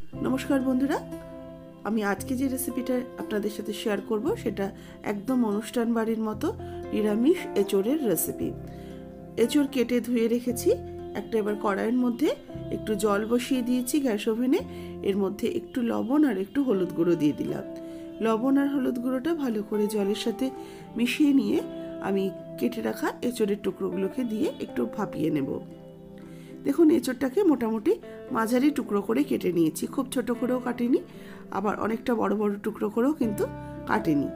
नमस्कार बंधुरा আমি আজকে যে রেসিপিটা আপনাদের সাথে শেয়ার করব সেটা একদম অনুষ্ঠান বাড়ির মতো নিরামিষ এঁচোড়ের রেসিপি। এঁচোড় কেটে ধুয়ে রেখেছি। একটা এবার কড়াইয়ের মধ্যে একটু জল বসিয়ে দিয়েছি গ্যাস ওভেনে। এর মধ্যে একটু লবণ আর একটু হলুদ গুঁড়ো দিয়ে দিলাম। লবণ আর হলুদ গুঁড়োটা ভালো করে জলের সাথে মিশিয়ে নিয়ে আমি কেটে রাখা এঁচোড়ের টুকরোগুলোকে দিয়ে একটু ভাপিয়ে নেব। দেখুন এঁচোড়টাকে মোটামুটি মাঝারি টুকরো করে কেটে নিয়েছি, খুব ছোট করেও কাটিনি, আবার অনেকটা বড় বড় টুকরো করেও কিন্তু কাটিনি।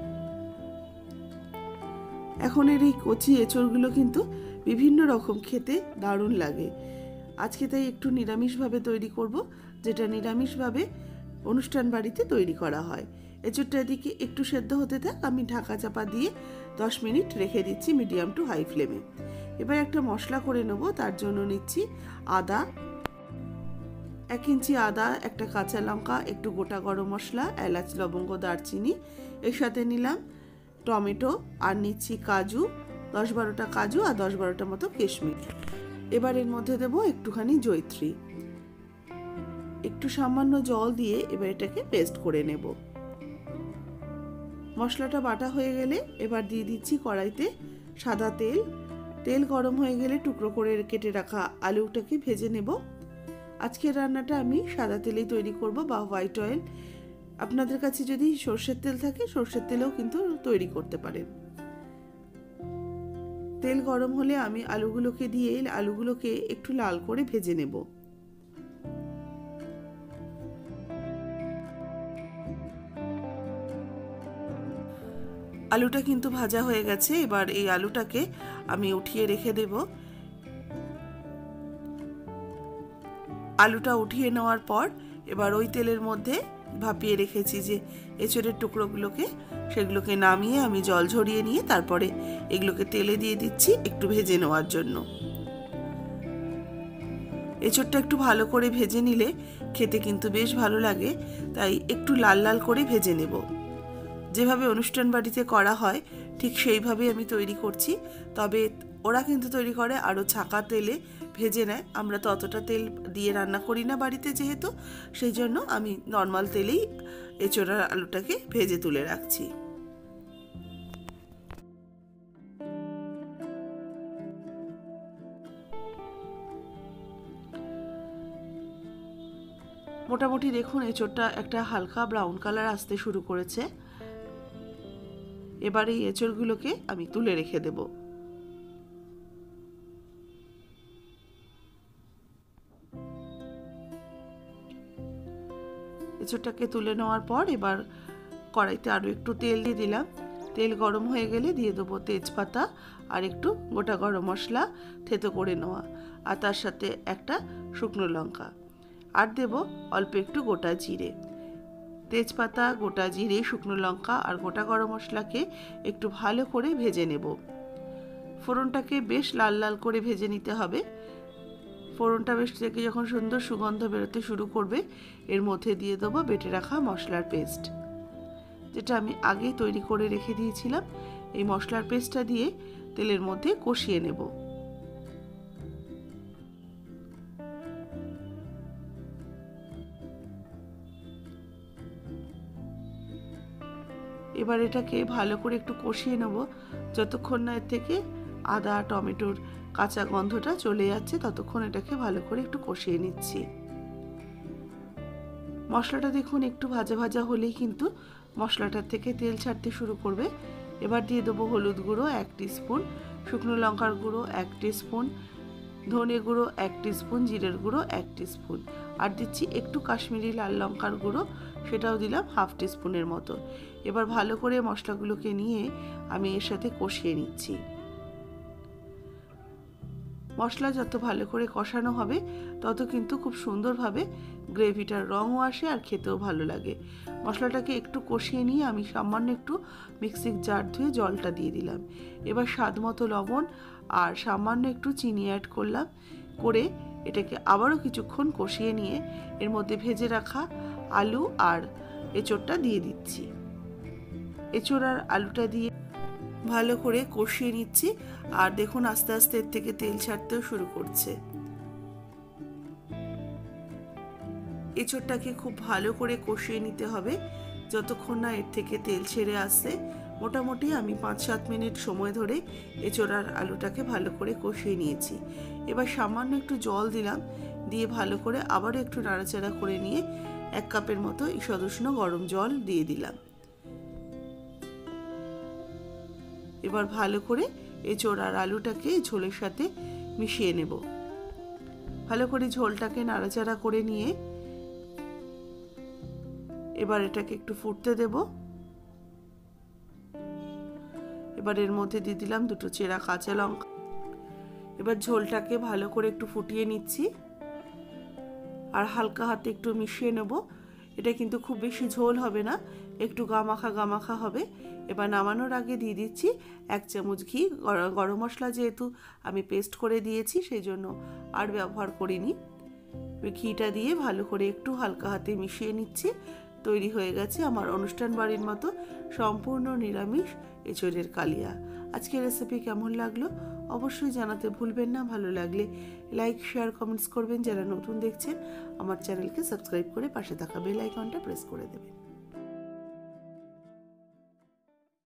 এখন এর এই কচি এঁচোড়গুলো কিন্তু বিভিন্ন রকম খেতে দারুণ লাগে। আজকে তাই একটু নিরামিষভাবে তৈরি করব, যেটা নিরামিষভাবে অনুষ্ঠান বাড়িতে তৈরি করা হয়। এঁচোড়টা এদিকে একটু সেদ্ধ হতে থাক, আমি ঢাকা চাপা দিয়ে 10 মিনিট রেখে দিচ্ছি মিডিয়াম টু হাই ফ্লেমে। এবার একটা মশলা করে নেব। তার জন্য নিচ্ছি আদা, 1 ইঞ্চি আদা, একটা কাঁচা লঙ্কা, একটু গোটা গরম মশলা, এলাচ, লবঙ্গ, দারচিনি, এর সাথে নিলাম টমেটো, আর নিচ্ছি কাজু, 10-12টা কাজু আর 10-12টা মতো কিশমিশ। এবার এর মধ্যে দেবো একটুখানি জয়িত্রী, একটু সামান্য জল দিয়ে এবার এটাকে পেস্ট করে নেব। মশলাটা বাটা হয়ে গেলে এবার দিয়ে দিচ্ছি কড়াইতে সাদা তেল। তেল গরম হয়ে গেলে টুকরো করে কেটে রাখা আলুটাকে ভেজে নেব। আজকের রান্নাটা আমি সাদা তেলেই তৈরি করব বা হোয়াইট অয়েল। আপনাদের কাছে যদি সরষের তেল থাকে সরষের তেলেও কিন্তু তৈরি করতে পারেন। তেল গরম হলে আমি আলুগুলোকে দিয়ে আলুগুলোকে একটু লাল করে ভেজে নেব। আলুটা কিন্তু ভাজা হয়ে গেছে। এবার এই আলুটাকে আমি উঠিয়ে রেখে দেব। আলুটা উঠিয়ে নেওয়ার পর এবার ওই তেলের মধ্যে ভাপিয়ে রেখেছি যে এঁচোড়ের টুকরোগুলোকে, সেগুলোকে নামিয়ে আমি জল ঝরিয়ে নিয়ে তারপরে এগুলোকে তেলে দিয়ে দিচ্ছি একটু ভেজে নেওয়ার জন্য। এঁচোড়টা একটু ভালো করে ভেজে নিলে খেতে কিন্তু বেশ ভালো লাগে, তাই একটু লাল লাল করে ভেজে নেব। যেভাবে অনুষ্ঠান বাড়িতে করা হয় ঠিক সেইভাবেই আমি তৈরি করছি। তবে ওরা কিন্তু তৈরি করে আরও ছাকা তেলে ভেজে নেয়। আমরা তো অতটা তেল দিয়ে রান্না করি না বাড়িতে যেহেতু, সেই জন্য আমি নর্মাল তেলেই এঁচোড়ার আলুটাকে ভেজে তুলে রাখছি। মোটামুটি দেখুন এঁচোড়টা একটা হালকা ব্রাউন কালার আসতে শুরু করেছে। এবার এই এঁচোড়গুলোকে আমি তুলে রেখে দেব। এঁচোড়টাকে তুলে নেওয়ার পর এবার কড়াইতে আরও একটু তেল দিয়ে দিলাম। তেল গরম হয়ে গেলে দিয়ে দেবো তেজপাতা আর একটু গোটা গরম মশলা থেতো করে নেওয়া, আর তার সাথে একটা শুকনো লঙ্কা, আর দেব অল্প একটু গোটা জিরে। তেজপাতা, গোটা জিরে, শুকনো লঙ্কা আর গোটা গরম মশলাকে একটু ভালো করে ভেজে নেব। ফোড়নটাকে বেশ লাল লাল করে ভেজে নিতে হবে। ফোড়নটা বেশ থেকে যখন সুন্দর সুগন্ধ বেরোতে শুরু করবে এর মধ্যে দিয়ে দেবো বেটে রাখা মশলার পেস্ট, যেটা আমি আগেই তৈরি করে রেখে দিয়েছিলাম। এই মশলার পেস্টটা দিয়ে তেলের মধ্যে কষিয়ে নেব। এবার এটাকে ভালো করে একটু কষিয়ে নেব যতক্ষণ না এর থেকে আদা টমেটোর কাঁচা গন্ধটা চলে যাচ্ছে, ততক্ষণ এটাকে ভালো করে একটু কষিয়ে নিচ্ছি। মশলাটা দেখুন একটু ভাজা ভাজা হলেই কিন্তু মশলাটার থেকে তেল ছাড়তে শুরু করবে। এবার দিয়ে দেবো হলুদ গুঁড়ো 1 টিস্পুন, শুকনো লঙ্কার গুঁড়ো 1 টিস্পুন, ধনে গুঁড়ো 1 টিস্পুন, জিরের গুঁড়ো 1 টিস্পুন, আর দিচ্ছি একটু কাশ্মীরি লাল লঙ্কার গুঁড়ো, সেটাও দিলাম 1/2 টিস্পুনের মতো। এবার ভালো করে মশলাগুলোকে নিয়ে আমি এর সাথে কষিয়ে নিচ্ছি। মশলা যত ভালো করে কষানো হবে তত কিন্তু খুব সুন্দরভাবে গ্রেভিটার রঙও আসে আর খেতেও ভালো লাগে। মশলাটাকে একটু কষিয়ে নিয়ে আমি সামান্য একটু মিক্সির জার ধুয়ে জলটা দিয়ে দিলাম। এবার স্বাদ মতো লবণ আর সামান্য একটু চিনি অ্যাড করলাম, করে এটাকে আবারও কিছুক্ষণ কষিয়ে নিয়ে এর মধ্যে ভেজে রাখা আলু আর এঁচোড়টা দিয়ে দিচ্ছি। এঁচোড় আর আলুটা দিয়ে ভালো করে কষিয়ে নিচ্ছি, আর দেখুন আস্তে আস্তে এর থেকে তেল ছাড়তেও শুরু করছে। এঁচোড়টাকে খুব ভালো করে কষিয়ে নিতে হবে যতক্ষণ না এর থেকে তেল ছেড়ে আসছে। মোটামুটি আমি 5-7 মিনিট সময় ধরে এঁচোড় আর আলুটাকে ভালো করে কষিয়ে নিয়েছি। এবার সামান্য একটু জল দিলাম, দিয়ে ভালো করে আবারও একটু নাড়াচাড়া করে নিয়ে 1 কাপের মতো ঈষদুষ্ণ গরম জল দিয়ে দিলাম। এবার ভালো করে এঁচোড় আর আলুটাকে ঝোলের সাথে মিশিয়ে নেব। ভালো করে ঝোলটাকে নাড়াচাড়া করে নিয়ে এবার এটাকে একটু ফুটতে দেব। এবার এর মধ্যে দিয়ে দিলাম 2 চেরা কাঁচা লঙ্কা। এবার ঝোলটাকে ভালো করে একটু ফুটিয়ে নিচ্ছি আর হালকা হাতে একটু মিশিয়ে নেব। এটা কিন্তু খুব বেশি ঝোল হবে না, একটু গামাখা গামাখা হবে। এবার নামানোর আগে দিয়ে দিচ্ছি 1 চামচ ঘি। গরম মশলা যেহেতু আমি পেস্ট করে দিয়েছি সেই জন্য আর ব্যবহার করিনি। ঘিটা দিয়ে ভালো করে একটু হালকা হাতে মিশিয়ে নিচ্ছি। তৈরি হয়ে গেছে আমার অনুষ্ঠান বাড়ির মতো সম্পূর্ণ নিরামিষ এঁচোড়ের কালিয়া। আজকের রেসিপি কেমন লাগলো অবশ্যই জানাতে ভুলবেন না। ভালো লাগলে লাইক, শেয়ার, কমেন্টস করবেন। যারা নতুন দেখছেন আমার চ্যানেলকে সাবস্ক্রাইব করে পাশে থাকা বেল আইকনটা প্রেস করে দেবেন।